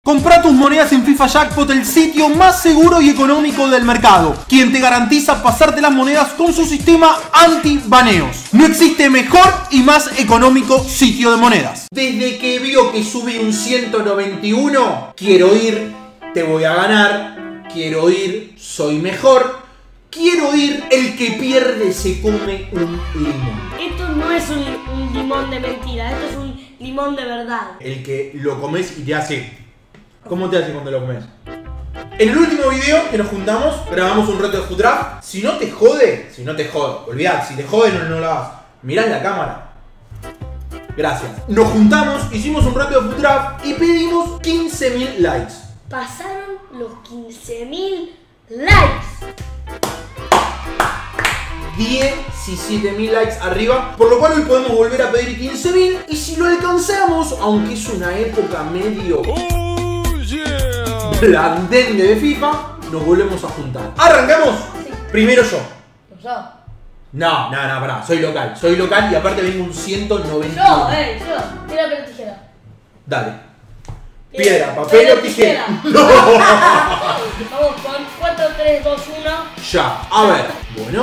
Comprá tus monedas en FIFA Jackpot, el sitio más seguro y económico del mercado, quien te garantiza pasarte las monedas con su sistema anti-baneos. No existe mejor y más económico sitio de monedas. Desde que vio que subí un 191, quiero ir, te voy a ganar, quiero ir, soy mejor, quiero ir, el que pierde se come un limón. Esto no es un limón de mentira, esto es un limón de verdad. El que lo comes y te hace... ¿Cómo te hace cuando lo comes? En el último video que nos juntamos, grabamos un reto de Food Draft. Si no te jode, olvidad, si te jode no lo hagas. Mirá en la cámara. Gracias. Nos juntamos, hicimos un reto de Food Draft y pedimos 15.000 likes. Pasaron los 15.000 likes. 17.000 likes arriba, por lo cual hoy podemos volver a pedir 15.000 y si lo alcanzamos, aunque es una época medio blandengue de FIFA, nos volvemos a juntar. ¿Arrancamos? Sí. Primero yo. No, Pará, soy local y aparte vengo un 191. yo, piedra, papel, tijera. Dale. Piedra, papel o tijera. No. Vamos con 4, 3, 2, 1. Ya, a ver. Bueno.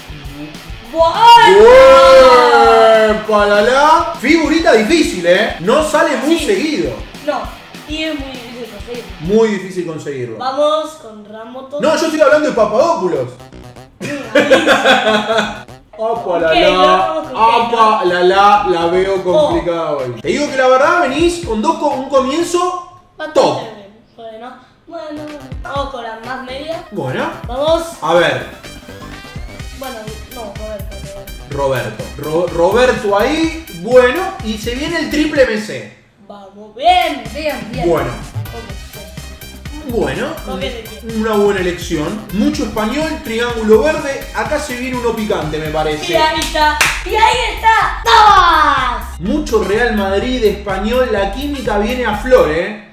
¡Palala! Figurita difícil, no sale muy seguido. No, y es muy difícil conseguirlo. Muy difícil conseguirlo. Vamos con Rambo. No, yo estoy hablando de Papadopoulos. La veo complicada hoy. Te digo que la verdad venís con un comienzo top. Bueno, vamos con la más media. Bueno. Vamos. A ver. Bueno, no, Roberto ahí. Bueno, y se viene el triple MC. Vamos, bien. Bueno, una buena elección. Mucho español, triángulo verde. Acá se viene uno picante, me parece. Y ahí está. ¡Tabas! Mucho Real Madrid, español. La química viene a flor,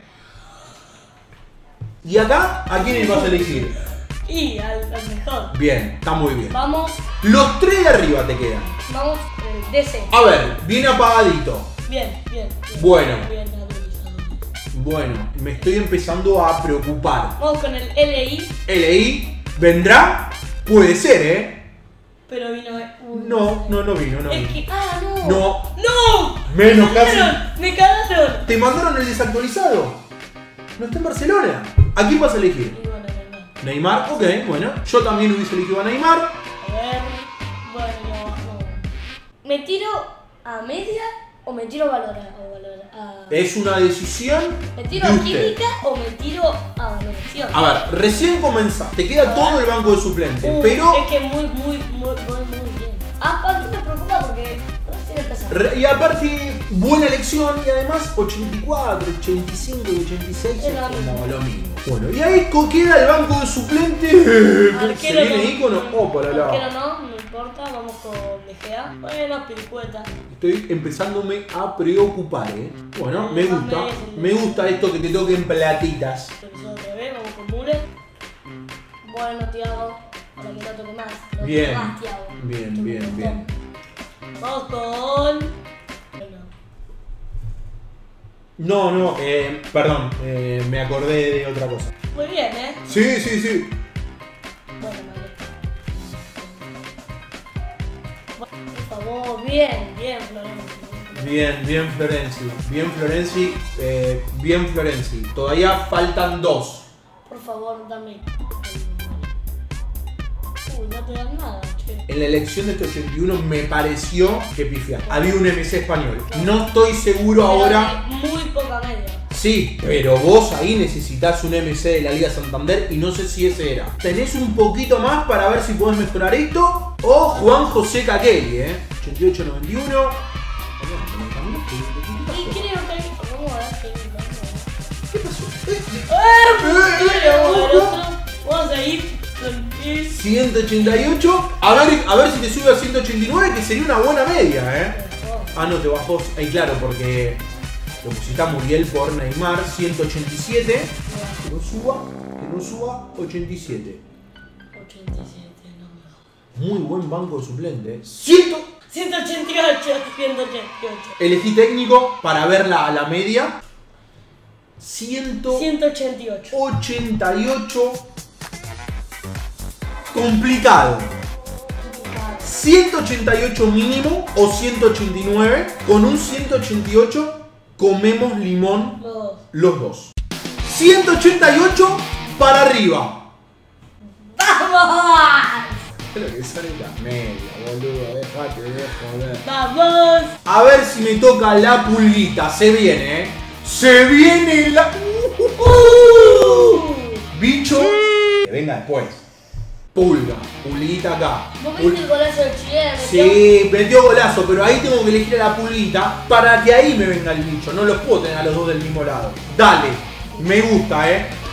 ¿Y acá? ¿A quién vas a elegir? Y al mejor. Bien, está muy bien. Vamos. Los tres de arriba te quedan. Vamos el DC. A ver, viene apagadito. Bien. Bueno. Bien. Bueno, me estoy empezando a preocupar. Vamos con el LI. ¿LI? ¿Vendrá? Puede ser, Pero vino. No vino. Es que. No. No. Me casi. Me cagaron. ¿Te mandaron el desactualizado? No está en Barcelona. ¿A quién vas a elegir? Y bueno, Neymar, ok, bueno. Yo también hubiese elegido a Neymar. A ver. Bueno, no. ¿Me tiro a media o me tiro a valorar? Es una decisión. ¿Me tiro a de usted. química o me tiro a valoración? A ver, recién comenzás. Te queda todo el banco de suplentes, pero. Es que muy bien. Aparte me preocupa porque recién empezamos. Y aparte, buena elección y además 84, 85 y 86 es como lo mismo. Bueno, y ahí queda el banco de suplentes. Se viene ícono. Arquero no importa, vamos con De Gea. Bueno, piricueta. Estoy empezándome a preocupar, Bueno, me gusta esto que te toquen platitas. Vamos con Müller. Bueno, Thiago, para que no toque más. Bien. Vamos con... No, perdón, me acordé de otra cosa. Muy bien, Sí. Bueno, vale. Por favor, bien, Florenzi. Todavía faltan dos. Por favor, dame. No te dan nada, che. En la elección de este 81 me pareció que pifiaste. Había un MC español. No estoy seguro ahora. Muy poca media. Sí, pero vos ahí necesitas un MC de la Liga Santander y no sé si ese era. ¿Tenés un poquito más para ver si podés mejorar esto? O Juan José Caquelli, 88-91. Y creo que... Vamos a ver ¿Qué pasó? Vamos a ir con 188. A ver si te sube a 189, que sería una buena media, no, te bajó. Claro, porque lo pusiste a Muriel por Neymar. 187. Que no suba 87. 87, no. Muy buen banco de suplentes. 188. Elegí técnico para ver la media. 188. 88. Complicado. 188 mínimo o 189. Con un 188 comemos limón los dos. 188 para arriba. ¡Vamos! Es lo que sale la media, boludo. Dejate de joder. ¡Vamos! A ver si me toca la pulguita. Se viene, Se viene la... Bicho. Que venga después. Pulga. Pulguita acá. ¿Vos viste el golazo de Chile? Sí, metió golazo, pero ahí tengo que elegir a la pulguita para que ahí me venga el bicho. No los puedo tener a los dos del mismo lado. Dale. Me gusta,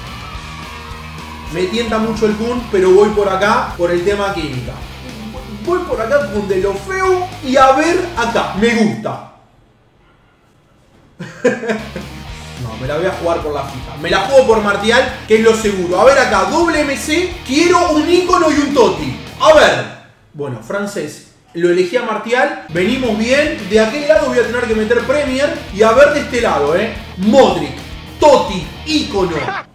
Me tienta mucho el Kun, pero voy por acá por el tema química. Voy por acá con de lo feo y a ver acá. Me gusta. No, me la voy a jugar por la fija. Me la juego por Martial, que es lo seguro. A ver acá, doble MC. Quiero un ícono y un Totti. A ver. Bueno, francés. Lo elegí a Martial. Venimos bien. De aquel lado voy a tener que meter Premier. Y a ver de este lado, Modric, Totti, ícono.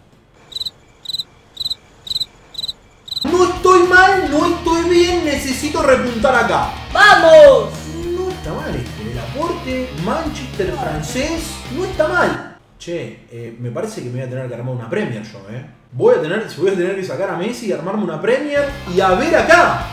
No estoy mal, no estoy bien. Necesito repuntar acá. ¡Vamos! No está mal este. El aporte, Manchester francés. No está mal. Che, me parece que me voy a tener que armar una Premier yo, Voy a tener que sacar a Messi y armarme una Premier. Y a ver acá.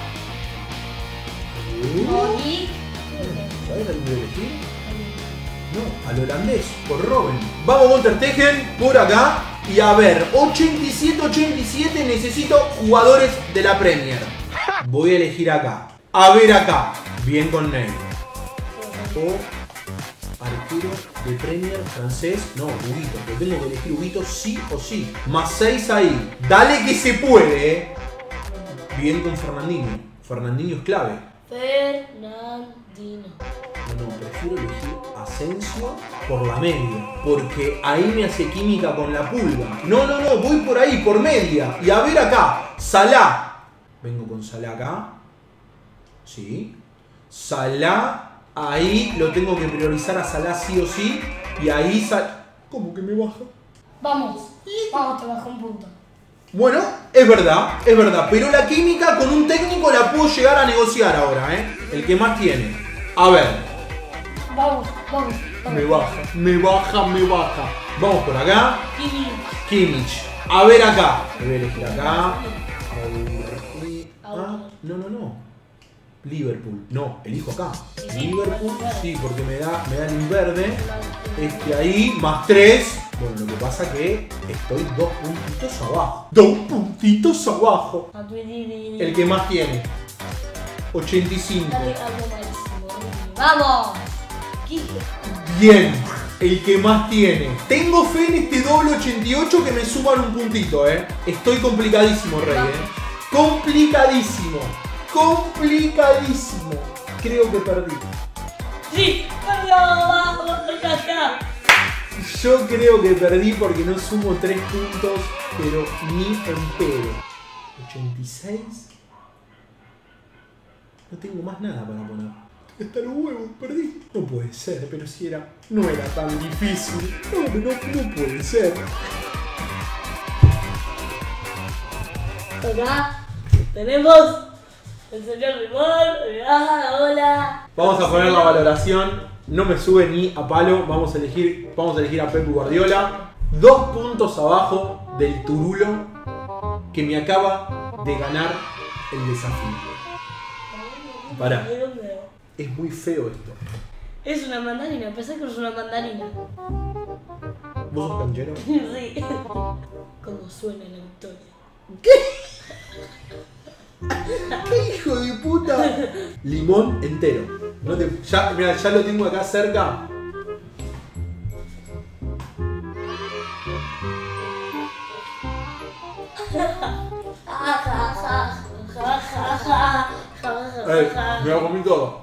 ¿Sabés a quién voy a elegir? No, al holandés, por Robben. Vamos con Ter Stegen por acá. Y a ver, 87-87 necesito jugadores de la Premier. Voy a elegir acá. A ver acá. Bien con Ney. O arquero de Premier francés. No, Huguito. Yo tengo que elegir Huguito sí o sí. Más 6 ahí. Dale que se puede, Bien con Fernandinho. Fernandinho es clave. Fernandinho. No, prefiero elegir Asensio por la media. Porque ahí me hace química con la pulga. No, voy por ahí, por media. Y a ver acá, Salah. Vengo con Salah acá. Sí. Salah. Ahí lo tengo que priorizar a Salah sí o sí. Y ahí ¿Cómo que me baja? Vamos, te bajo un punto. Bueno, es verdad. Pero la química con un técnico la puedo llegar a negociar ahora, El que más tiene. A ver. Vamos. Me baja. Vamos por acá. Kimmich. A ver acá. Me voy a elegir acá. No. Liverpool. No, elijo acá. Liverpool, sí, porque me da en verde. Este ahí, más 3. Bueno, lo que pasa que estoy 2 puntitos abajo. 2 puntitos abajo. El que más tiene. 85. ¡Vamos! Bien. El que más tiene. Tengo fe en este doble 88 que me suman un puntito, Estoy complicadísimo, Rey, Complicadísimo. Creo que perdí. Sí, vamos, ya. Yo creo que perdí porque no sumo 3 puntos, pero ni en pedo. 86. No tengo más nada para poner. Hasta los huevos, perdí. No puede ser, pero si era. No era tan difícil. No puede ser. Acá tenemos el señor Limón. Hola. Vamos a poner la valoración. No me sube ni a palo. Vamos a elegir a Pep Guardiola. 2 puntos abajo del Turulo que me acaba de ganar el desafío. Pará. Es muy feo esto. Es una mandarina, pensé que es una mandarina. ¿Vos sos canchero? Sí. Como suena la victoria. ¿Qué? ¿Qué hijo de puta? Limón entero. Mira, ya lo tengo acá cerca. Me lo comí todo.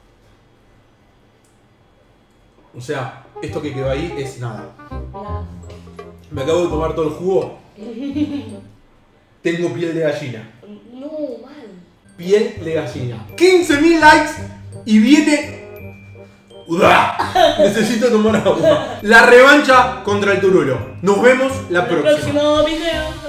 O sea, esto que quedó ahí es nada. Me acabo de tomar todo el jugo. Tengo piel de gallina. No, mal. Piel de gallina. 15.000 likes y viene ¡Uah! Necesito tomar agua. La revancha contra el Turulo. Nos vemos la próxima. Próximo video.